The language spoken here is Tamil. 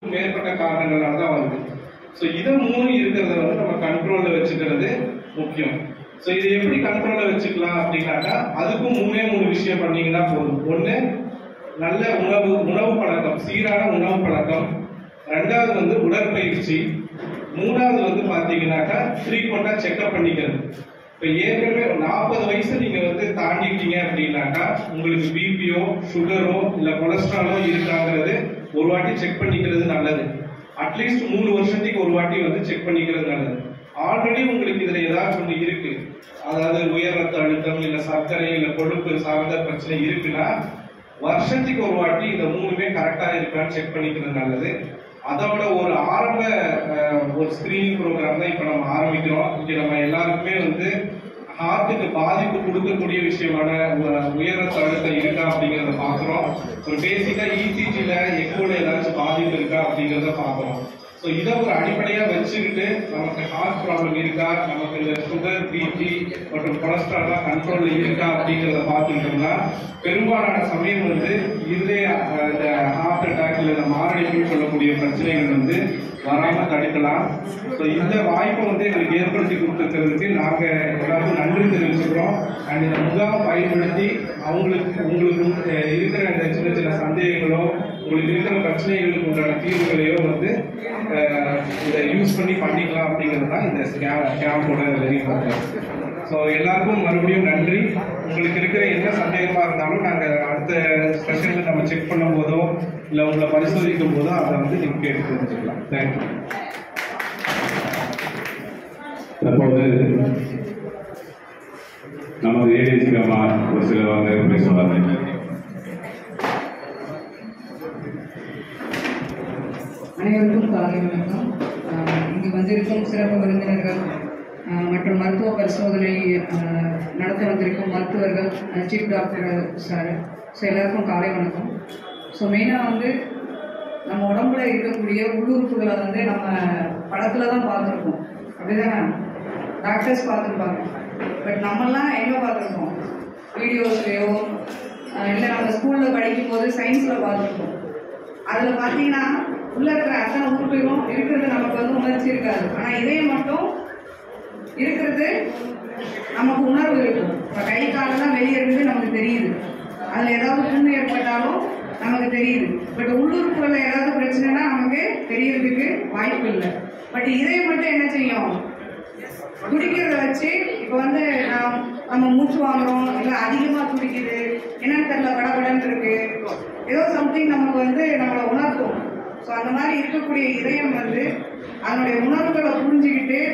மேற்பட்ட காரணங்களால தான் வருது. ஸோ இதை 3 இருக்கிறத வந்து நம்ம கண்ட்ரோல்ல வச்சுக்கிறது முக்கியம். ஸோ இதை எப்படி கண்ட்ரோல்ல வச்சுக்கலாம் அப்படின்னாக்கா அதுக்கும் 3 விஷயம் பண்ணீங்கன்னா போதும். ஒன்று, நல்ல உணவு பழக்கம், சீரான உணவு பழக்கம். 2வது வந்து உடற்பயிற்சி. 3வது வந்து பார்த்தீங்கன்னாக்கா ஃப்ரீக்வெண்டா செக்அப் பண்ணிக்கிறது. இப்போ ஏற்கனவே 40 வயசு நீங்க வந்து தாண்டிட்டீங்க அப்படின்னாக்கா உங்களுக்கு பிபியோ, சுகரோ இல்லை கொலஸ்ட்ராலோ இருக்காங்கிறது ஒரு வாட்டி செக் பண்ணிக்கிறது நல்லது. அட்லீஸ்ட் 3 வருஷத்துக்கு ஒரு வாட்டி வந்து செக் பண்ணிக்கிறது நல்லது. ஆல்ரெடி உங்களுக்கு இதுல ஏதாச்சும் ஒன்று இருக்கு, அதாவது உயர் ரத்த அழுத்தம் இல்லை சர்க்கரை இல்லை கொழுப்பு சார்ந்த பிரச்சனை இருக்குன்னா வருஷத்துக்கு ஒரு வாட்டி இந்த 3மே கரெக்டா இருக்கான்னு செக் பண்ணிக்கிறது நல்லது. அதோட ஒரு ஆரம்ப ஒரு ஸ்கிரீனிங் ப்ரோக்ராம் தான் இப்போ நம்ம ஆரம்பிக்கிறோம். இங்கே நம்ம எல்லாருக்குமே வந்து ஹார்ட்டுக்கு பாதிப்பு கொடுக்கக்கூடிய விஷயமான உயர் ரத்த அழுத்தம் இருக்கா அப்படிங்கிறத பார்க்குறோம். ஒரு பேசிக்காக இசிஜியில் எக்கோல ஏதாச்சும் பாதிப்பு இருக்கா அப்படிங்கிறத பார்க்குறோம். ஸோ இதை ஒரு அடிப்படையாக வச்சுக்கிட்டு நமக்கு ஹார்ட் ப்ராப்ளம் இருக்கா, நமக்கு இந்த சுகர், பிபி மற்றும் கொலஸ்ட்ரால்லாம் கண்ட்ரோலில் இருக்கா அப்படிங்கிறத பார்த்துக்கிட்டோம்னா பெரும்பாலான சமயம் வந்து இருதய ஹார்ட் அட்டாக் இல்லை மாரடைப்புன்னு சொல்லக்கூடிய பிரச்சனைகள் வந்து வராமல் தடுக்கலாம். ஸோ இந்த வாய்ப்பை வந்து எங்களுக்கு ஏற்படுத்தி கொடுத்துருக்கிறதுக்கு நாங்கள் எல்லாருக்கும் நன்றி தெரிவிச்சுக்கிறோம். அண்ட் இந்த முகாமை பயன்படுத்தி உங்களுக்கு இருக்கிற இந்த சின்ன சின்ன சந்தேகங்களோ உங்களுக்கு இருக்கிற பிரச்சனைகளுக்கு உண்டான தீர்வுகளையோ வந்து இதை யூஸ் பண்ணி பண்ணிக்கலாம் அப்படிங்கிறது தான் இந்த கேம்போட வெரி இம்பார்ட்டன்ட். ஸோ எல்லாருக்கும் மறுபடியும் நன்றி. உங்களுக்கு இருக்கிற என்ன சந்தேகமாக இருந்தாலும் நாங்கள் அடுத்த ஸ்பெஷலில் நம்ம செக் பண்ணும் போதோ இல்லை உங்களை பரிசோதிக்கும் போதோ அதை வந்து நீங்கள் கேட்டு தெரிஞ்சுக்கலாம். தேங்க்யூ. தற்போது நமது ஏடிசிகமா ஒரு சில வார்த்தைகள் பேசுவார்கள். அனைவருக்கும் காலை வணக்கம். இங்கு வந்திருக்கும் சிறப்பு விருந்தினர்கள் மற்றும் மருத்துவ பரிசோதனை நடத்த வந்திருக்கும் மருத்துவர்கள், சீஃப் டாக்டர் சார், ஸோ எல்லாருக்கும் காலை வணக்கம். ஸோ மெயினாக வந்து நம்ம உடம்புல இருக்கக்கூடிய உள்ளுறுப்புகளை வந்து நம்ம படத்தில் தான் பார்த்துருக்கோம், அப்படிதானே? டாக்டர்ஸ் பார்த்துருப்பாங்க. பட் நம்மெல்லாம் எங்கே பார்த்துருக்கோம்? வீடியோஸ்லேயோ இல்லை நம்ம ஸ்கூலில் படிக்கும் போது சயின்ஸில் பார்த்துருக்கோம். அதில் பார்த்தீங்கன்னா உள்ள இருக்கிற அத்தனை உறுப்புகளும் இருக்கிறது நமக்கு வந்து உணர்ச்சி இருக்காது. ஆனால் இதே மட்டும் இருக்கிறது நமக்கு உணர்வு இருக்கும். இப்போ கை காலெல்லாம் வெளியே இருந்து நமக்கு தெரியுது, அதில் ஏதாவது புண்ணு ஏற்பட்டாலும் நமக்கு தெரியுது. பட் உள்ளுறுப்புகளில் ஏதாவது பிரச்சனைனா நமக்கு தெரியறதுக்கு வாய்ப்பு இல்லை. பட் இதே மட்டும் என்ன செய்யும்? துடிக்கிறத வச்சு இப்போ வந்து நம்ம மூச்சு வாங்குறோம், இல்லை அதிகமாக துடிக்குது, என்னன்னு தெரியல, படபடன்னு இருக்கு, ஏதோ சம்திங் நமக்கு வந்து நம்மளை உணர்த்தும். ஸோ அந்த மாதிரி இருக்கக்கூடிய இதயம் வந்து அதனுடைய உணர்வுகளை புரிஞ்சுக்கிட்டு